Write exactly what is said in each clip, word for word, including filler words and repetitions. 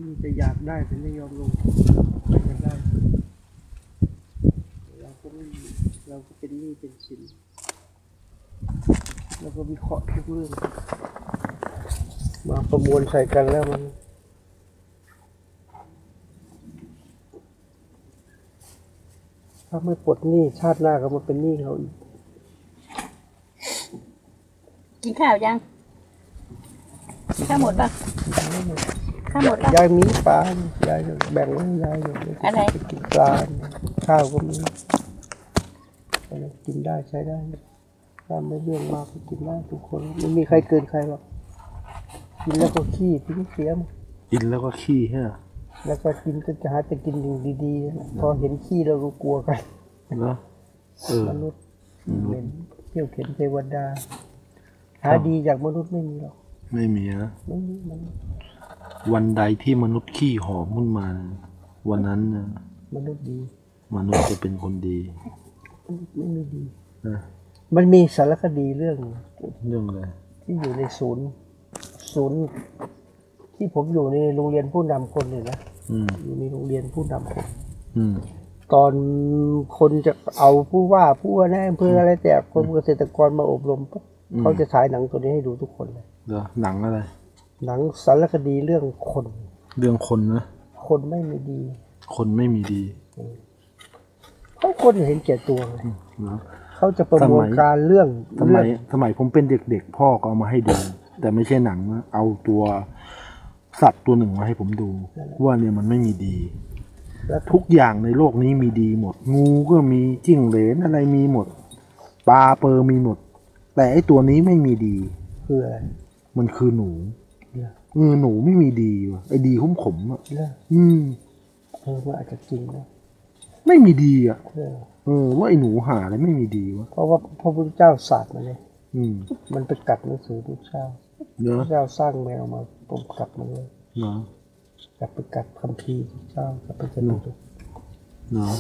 มีแต่อยากได้แต่ไม่ยอมลงไปกันได้เราก็ไม่เราก็เป็นหนี้เป็นสินแล้วก็วิเคราะห์ทุกเรื่องมาประมวลใส่กันแล้วมันถ้าไม่ปลดหนี้ชาติหน้าก็มาเป็นหนี้เขาอีกกินข้าวยังข้าวหมดป่ะข้าวหมดป่ะยายมีปลายายแบ่งให้ยายอยู่อะไรกินปลาข้าวก็มีกินได้ใช้ได้ถ้าไม่เรื่องมากก็กินได้ทุกคนไม่มีใครเกินใครหรอกกินแล้วก็ขี้ทิ้งเสียมกินแล้วก็ขี้ฮะแล้วก็กินก็จะหาจะกินสิ่งดีๆพอเห็นขี้เราก็กลัวกันนะเออมนุษย์เหม็นเที่ยวเข็นเทวดาหาดีจากมนุษย์ไม่มีหรอกไม่มีนะไม่มีมันวันใดที่มนุษย์ขี้หอมขึ้นมาวันนั้นนะมนุษย์ดีมนุษย์จะเป็นคนดีไม่มีดีนะมันมีสารคดีเรื่องเรื่องอะไรที่อยู่ในศูนย์ศูนย์ที่ผมอยู่ในโรงเรียนผู้นำคนเลยนะอยู่ในโรงเรียนผู้นำคนตอนคนจะเอาผู้ว่าผู้ว่าในอำเภออะไรแต่คนเกษตรกรมาอบรมเขาจะฉายหนังตัวนี้ให้ดูทุกคนเลยเหรอหนังอะไรหนังสารคดีเรื่องคนเรื่องคนนะคนไม่มีดีคนไม่มีดีเขาคนเห็นแก่ตัวไงเขาจะประมวลการเรื่องสมัยสมัยผมเป็นเด็กๆพ่อก็เอามาให้ดูแต่ไม่ใช่หนังนะเอาตัวสัตว์ตัวหนึ่งมาให้ผมดูว่าเนี่ยมันไม่มีดีทุกอย่างในโลกนี้มีดีหมดงูก็มีจิ้งเหลนอะไรมีหมดปลาเปอร์มีหมดแต่ไอตัวนี้ไม่มีดีคืออะไรมันคือหนูเออหนูไม่มีดีว่ะไอดีขมๆอ่ะอืมเออว่าอาจจะจริงนะไม่มีดีอ่ะเออว่าไอหนูหาอะไรไม่มีดีวะเพราะว่าพระพุทธเจ้าศาสตร์มาเลยมันไปกัดหนังสือพระเจ้าพระเจ้าสร้างแมวมาตบกัดมันเลยเนาะกลับไปกัดคัมภีร์พระเจ้ากลับไปกัดมันเนาะ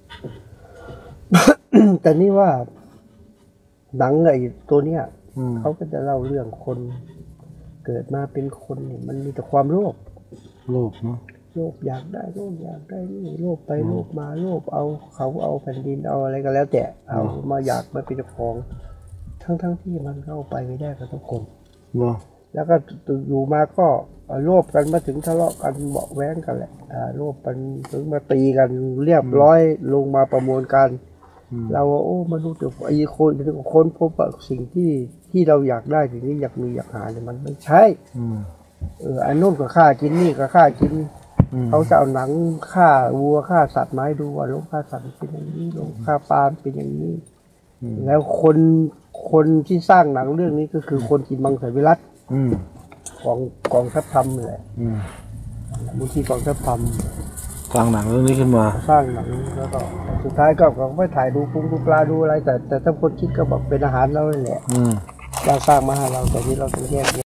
แต่นี่ว่าหนังไอ้ตัวเนี้ยเขาก็จะเล่าเรื่องคนเกิดมาเป็นคนเนี่ยมันมีแต่ความโลภโลภเนาะโลภอยากได้โลภอยากได้นี่โลภไปโลภมาโลภเอาเขาเอาแผ่นดินเอาอะไรก็แล้วแต่เอามาอยากมาเป็นเจ้าของทั้งทั้งที่มันเข้าไปไม่ได้กับทุกคนแล้วก็อยู่มาก็โลภกันมาถึงทะเลาะกันเบาแว้งกันแหละโลภกันถึงมาตีกันเรียบร้อยลงมาประมวลกันเราว่าโอ้มนุษย์ไอ้คนถึงคนพบว่าสิ่งที่ที่เราอยากได้สิ่งที่อยากมีอยากหาเนี่ยมันไม่ใช่เอออันนู้นก็ฆ่ากินนี่ก็ฆ่ากินเขาจะเอาหนังฆ่าวัวฆ่าสัตว์ไม้ดูว่าโลกฆ่าสัตว์เป็นอย่างนี้โลกฆ่าปลาเป็นอย่างนี้แล้วคนคนที่สร้างหนังเรื่องนี้ก็คือคนกินมังสวิรัติของกองทัพธรรมแหละมูลที่กองทัพธรรมสร้างหนังเรื่องนี้ขึ้นมาสร้างหนังแล้วก็สุดท้ายก็ก็ไม่ถ่ายดูปุ้งดูปลาดูอะไรแต่แต่ถ้าคนคิดก็บอกเป็นอาหารเราเลยแหละเราสร้างมาให้เราแต่นี้เราต้องแยก